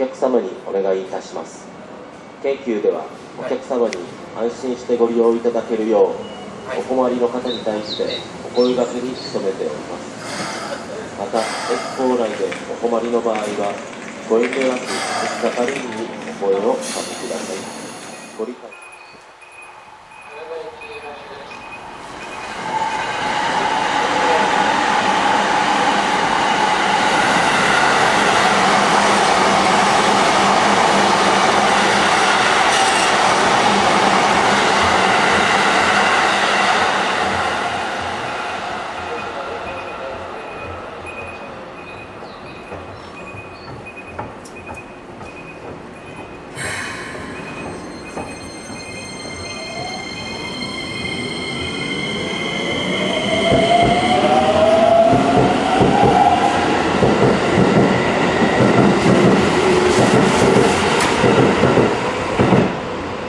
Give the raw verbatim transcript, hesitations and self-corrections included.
客様にお願いいたします。京急ではお客様に安心してご利用いただけるよう、お困りの方に対してお声掛けに努めております。また、駅構内でお困りの場合は、ご遠慮なく駅係員にお声をかけください。ご理解